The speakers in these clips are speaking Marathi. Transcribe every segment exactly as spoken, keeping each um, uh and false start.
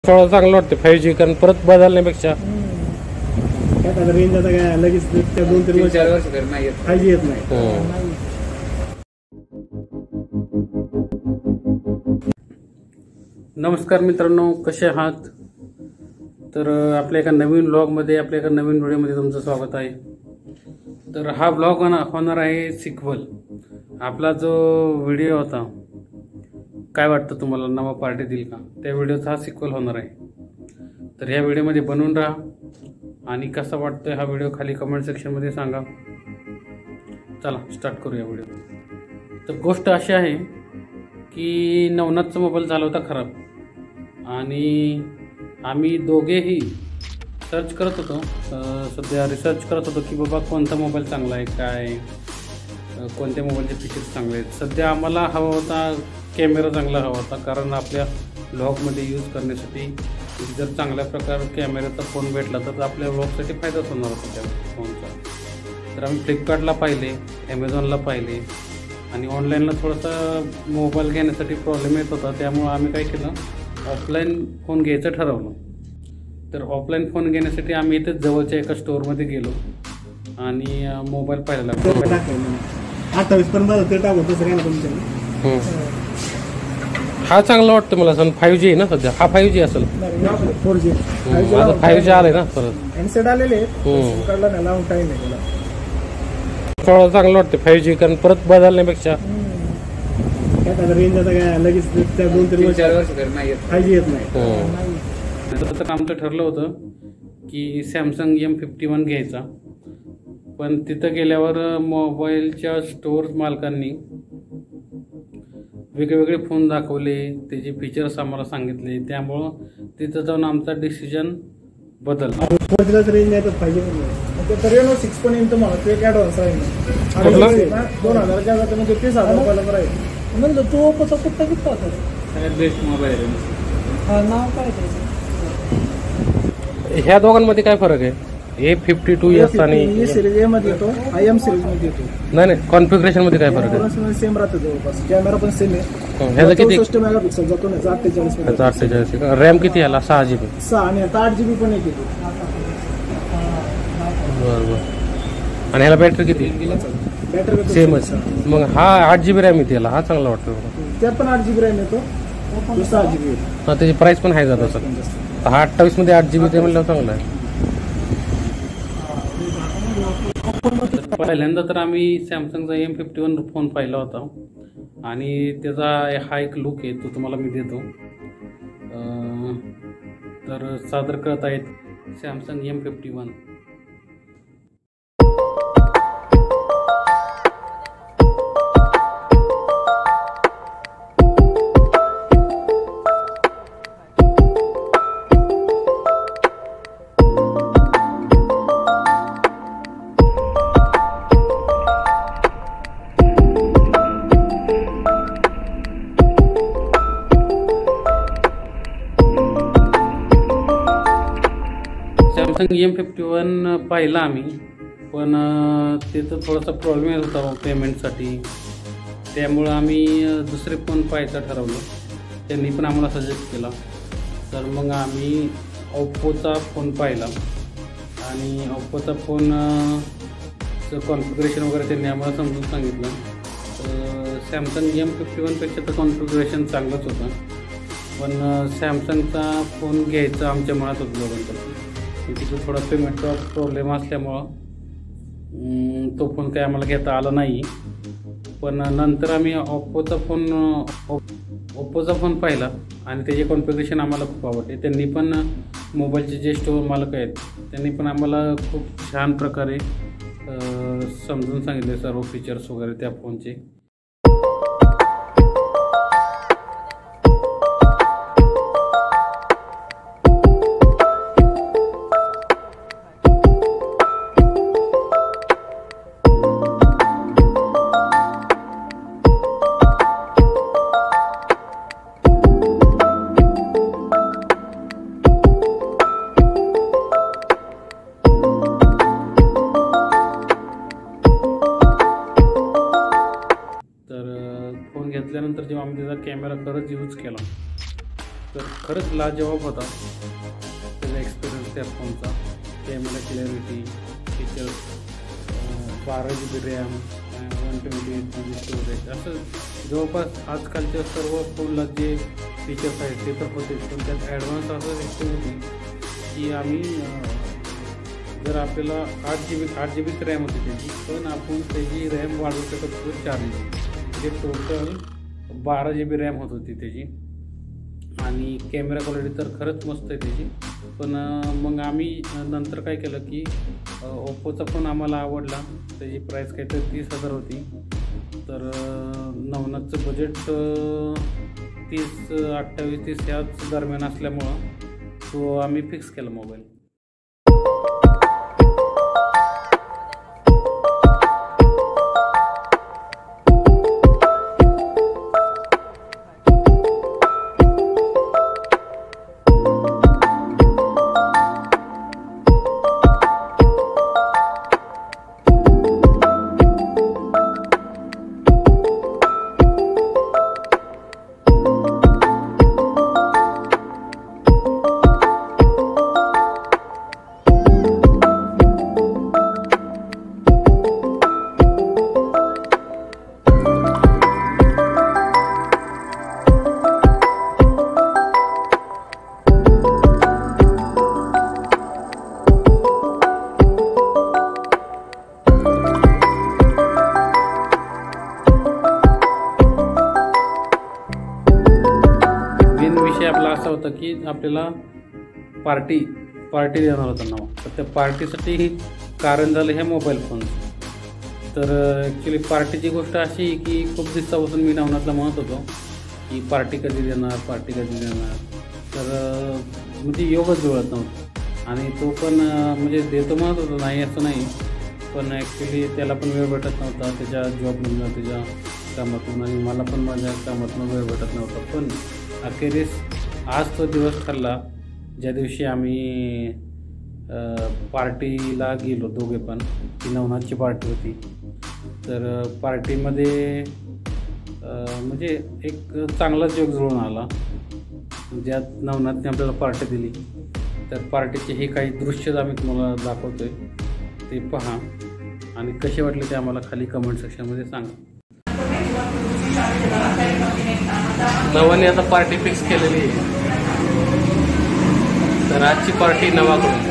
थोडं चांगलं वाटतं फाईव्ह जी, कारण परत बदलण्यापेक्षा काय रेंज आता काय लगेच त्या दोन तीन चार वर्ष फाईव्ह जी येत नाही. नमस्कार मित्रांनो, कसे आहात? तर आपल्या एका नवीन ब्लॉगमध्ये आपल्या एका नवीन व्हिडिओमध्ये तुमचं स्वागत आहे. तर हा ब्लॉग होणार आहे सिक्वल. आपला जो व्हिडिओ होता काय वाटतं तुम्हाला, नवा पार्टी देईल का, त्या व्हिडिओचा हा सिक्वल होणार आहे. तर ह्या व्हिडिओमध्ये बनवून राहा आणि कसा वाटतोय हा व्हिडिओ खाली कमेंट सेक्शनमध्ये सांगा. चला स्टार्ट करूया व्हिडिओ. तर गोष्ट अशी आहे की नवनाथचा मोबाईल झाला होता खराब आणि आम्ही दोघेही सर्च करत होतो, सध्या रिसर्च करत होतो की बाबा कोणता मोबाईल चांगला आहे, काय कोणत्या मोबाईलचे फीचर्स चांगले आहेत. सध्या आम्हाला हवा होता कॅमेरा चांगला हवा होता, कारण आपल्या व्लॉगमध्ये यूज करण्यासाठी जर चांगल्या प्रकार कॅमेऱ्याचा फोन भेटला तर आपल्या व्लॉगसाठी फायदाच होणार होता त्या फोनचा. तर आम्ही फ्लिपकार्टला पाहिले, ॲमेझॉनला पाहिले आणि ऑनलाईनला थोडासा मोबाईल घेण्यासाठी प्रॉब्लेम येत होता. त्यामुळं आम्ही काय केलं, ऑफलाईन फोन घ्यायचं ठरवलं. तर ऑफलाईन फोन घेण्यासाठी आम्ही इथे जवळच्या एका स्टोअरमध्ये गेलो आणि मोबाईल पाहायला लागलो. अठ्ठावीस पर्यंत ते टाकू तसं काय ना तुमच्या. हा चांगला वाटतं मला, सण फाईव्ह जी आहे ना सध्या. हा फाईव्ह जी असेल, फोर जी आता फाईव्ह जी आलंय ना परत. हँडसेट आलेले काढला ना, लावून टाईम आहे त्याला. थोडं चांगलं वाटतं फाईव्ह जी, कारण परत बदलण्यापेक्षा काय रेंज आता काय लगेच त्या दोन तीन चार वर्ष फाईव्ह जी येत नाही. तर आमचं ठरलं होतं की सॅमसंग एम फिफ्टी वन घ्यायचा, पण तिथं गेल्यावर मोबाईलच्या स्टोअर मालकांनी वेगवेगळे फोन दाखवले, त्याचे फीचर्स आम्हाला सांगितले. त्यामुळं तिथं जाऊन आमचा डिसिजन बदलला. फोरजीलाच रेंज नाही तर फाईव्ह जी तर रेनो सिक्स पण येईल तुम्हाला, ते एक ॲडव्हान्स आहे दोन हजाराच्या जातं म्हणजे तीस हजार रुपयाला राहील. म्हणलं तू ओप्पोचा कुठला किती होता? बेस्ट मोबाईल आहे. हा, नाव काय त्याचं? ह्या दोघांमध्ये काय फरक आहे? ए फिफ्टी टू एस आणि ए सिरीज ए मध्ये येतो, आय एम सिरीज मध्ये येतो. नाही नाही कॉन्फिगरेशन मध्ये काय फरक आहे? सेम राहतं जवळपास. कॅमेरा पण सेम आहे. ह्याचा किती? चौसष्ट मेगापिक्सल जातो ना, अठ्ठेचाळीस अठ्ठेचाळीस. रॅम किती याला? सहा जीबी. सहा आणि आता आठ जीबी पण येते. बरोबर. आणि ह्याला बॅटरी किती? बॅटरी सेमच. मग हा आठ जीबी रॅम येते याला, हा चांगला वाटतो. त्यात पण आठ जीबी रॅम येतो, सहा जीबी. हा, त्याची प्राइस पण हाय जात सर. हा अठ्ठावीस मध्ये आठ जीबी ते म्हणल्यावर चांगला आहे. पहिल्यांदा तर आम्ही सॅमसंगचा एम फिफ्टी वन फोन पाहिला होता आणि त्याचा हा एक लुक आहे, तो तुम्हाला मी देतो. तर सादर करत आहेत Samsung M fifty one. Samsung M fifty one पाहिला आम्ही, पण तिथं थोडासा प्रॉब्लेम येत होता पेमेंटसाठी. त्यामुळं आम्ही दुसरे फोन पाहायचं ठरवलं. त्यांनी पण आम्हाला सजेस्ट केला. तर मग आम्ही ओप्पोचा फोन पाहिला आणि ओप्पोचा फोन कॉन्फिगरेशन वगैरे त्यांनी आम्हाला समजून सांगितलं. तर सॅमसंग एम फिफ्टी वनपेक्षा तर कॉन्फिगरेशन चांगलंच होतं, पण सॅमसंगचा फोन घ्यायचा आमच्या मनात होतं दोघांचं. तिथं थोडा पेमेंटचा प्रॉब्लेम असल्यामुळं तो फोन काही आम्हाला घेता आला नाही. पण नंतर आम्ही ओप्पोचा फोन ओप्पोचा फोन पाहिला आणि त्याचे कॉन्फिगरेशन आम्हाला खूप आवडते. त्यांनी पण मोबाईलचे जे स्टोअर मालक आहेत त्यांनी पण आम्हाला खूप छान प्रकारे समजून सांगितले सर्व फीचर्स वगैरे त्या फोनचे. घेतल्यानंतर जेव्हा आम्ही त्याचा कॅमेरा खरंच यूज केला तर खरंच लाजवाब होता त्याचा एक्सपिरियन्स त्या फोनचा. कॅमेरा क्लॅरिटी, फीचर्स, बारा G B RAM, one twenty eight G B storage, असं जवळपास आजकालच्या सर्व फोनला जे फीचर्स आहेत ते तर होते, पण त्यात ॲडव्हान्स असं गोष्ट होती की आम्ही जर आपल्याला आठ जी बी आठ जी बीच रॅम होती त्याची, पण आपण त्याची रॅम वाढवू शकत होतो चार जी बी, म्हणजे टोटल बारा जी बी रॅम होत होती त्याची. आणि कॅमेरा क्वालिटी तर खरंच मस्त आहे त्याची. पण मग आम्ही नंतर काय केलं की ओप्पोचा पण आम्हाला आवडला, त्याची प्राईस काहीतरी तीस हजार होती. तर नवनाथचं बजेट तीस अठ्ठावीस तीस याच दरम्यान असल्यामुळं तो आम्ही फिक्स केला मोबाईल. आपला असा होता की आपल्याला पार्टी पार्टी देणार होता नाव, तर त्या पार्टीसाठी कारण झालं ह्या मोबाईल फोनचं. तर ॲक्च्युली पार्टीची गोष्ट अशी की खूप दिवसापासून मी नवनाथला म्हणत होतो की पार्टी कधी देणार पार्टी कधी देणार, तर म्हणजे योगच जुळत नव्हतं. आणि तो पण म्हणजे देतो म्हणत होतो, नाही असं नाही, पण ॲक्च्युली त्याला पण वेळ भेटत नव्हता त्याच्या जॉबमधून त्याच्या कामातून, आणि मला पण माझ्या कामातून वेळ भेटत नव्हता. पण अखेरीस आज तो दिवस ठरला ज्या दिवशी आम्ही पार्टीला गेलो दोघे पण. ती नवनाथची पार्टी होती. तर पार्टीमध्ये म्हणजे एक चांगला जोक जुळून आला, ज्यात नवनाथने आपल्याला पार्टी दिली. तर पार्टीचे हे काही दृश्यच आम्ही तुम्हाला दाखवतोय, ते पहा आणि कसे वाटले ते आम्हाला खाली कमेंट सेक्शनमध्ये सांगा. नवाने आता पार्टी फिक्स केलेली आहे, तर आजची पार्टी नवाकडून.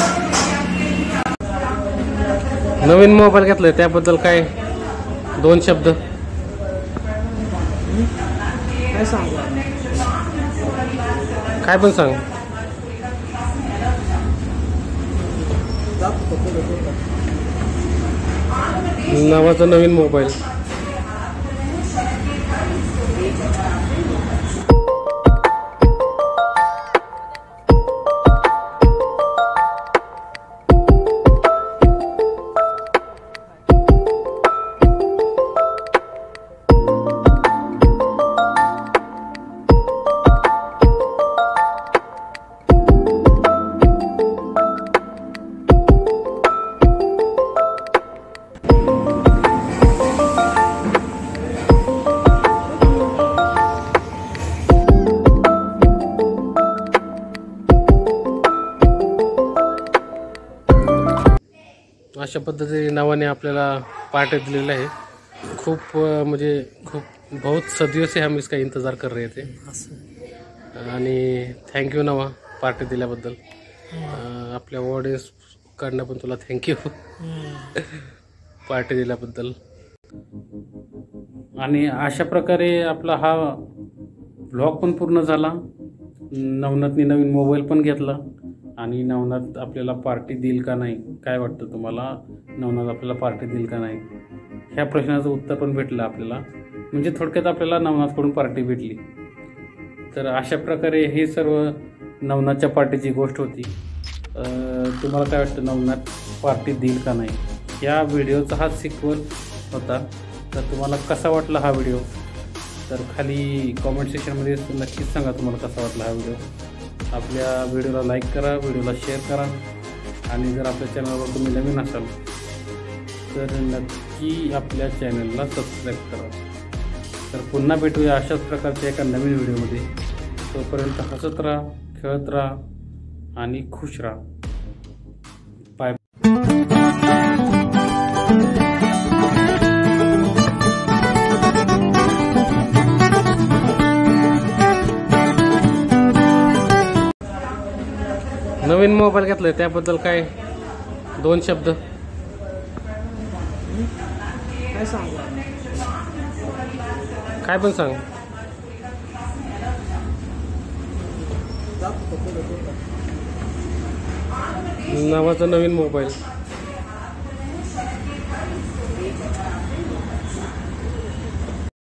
नवीन मोबाईल घेतलाय त्याबद्दल काय दोन शब्द काय सांगू, काय पण सांग. नावाचा नवीन मोबाईल. अशा पद्धतीने नावाने आपल्याला पार्टी दिलेला आहे. खूप म्हणजे खूप बहुत सदियों से हम इसका इंतज़ार कर रहे थे. आणि थँक्यू नवा पार्टी दिल्याबद्दल. आपल्या ऑडियन्सकडनं पण तुला थँक्यू पार्टी दिल्याबद्दल. आणि अशा प्रकारे आपला हा ब्लॉग पण पूर्ण झाला. नवनाथने नवीन मोबाईल पण घेतला आणि नवनाथ आपल्याला पार्टी देईल का नाही, काय वाटतं तुम्हाला, नवनाथ आपल्याला पार्टी देईल का नाही, ह्या प्रश्नाचं उत्तर पण भेटलं आपल्याला. म्हणजे थोडक्यात आपल्याला नवनाथकडून पार्टी भेटली. तर अशा प्रकारे हे सर्व नवनाथच्या पार्टीची गोष्ट होती. तुम्हाला काय वाटतं, नवनाथ पार्टी देईल का नाही, या व्हिडिओचा हा सिक्वल होता. तर तुम्हाला कसा वाटला हा व्हिडिओ, तर खाली कॉमेंट सेक्शनमध्ये नक्कीच सांगा तुम्हाला कसा वाटला हा व्हिडिओ. आपल्या व्हिडिओला लाईक करा, व्हिडिओला शेअर करा, आणि जर आपल्या चॅनलवर तुम्ही नवीन असाल तर नक्की आपल्या चॅनलला सबस्क्राईब करा. तर पुन्हा भेटूया अशाच प्रकारच्या एका नवीन व्हिडिओमध्ये. तोपर्यंत हसत राहा, खेळत राहा आणि खुश राहा. बाय. नवीन मोबाईल घेतलाय त्याबद्दल काय दोन शब्द काय सांगू काय पण सांग. नावाचा नवीन मोबाईल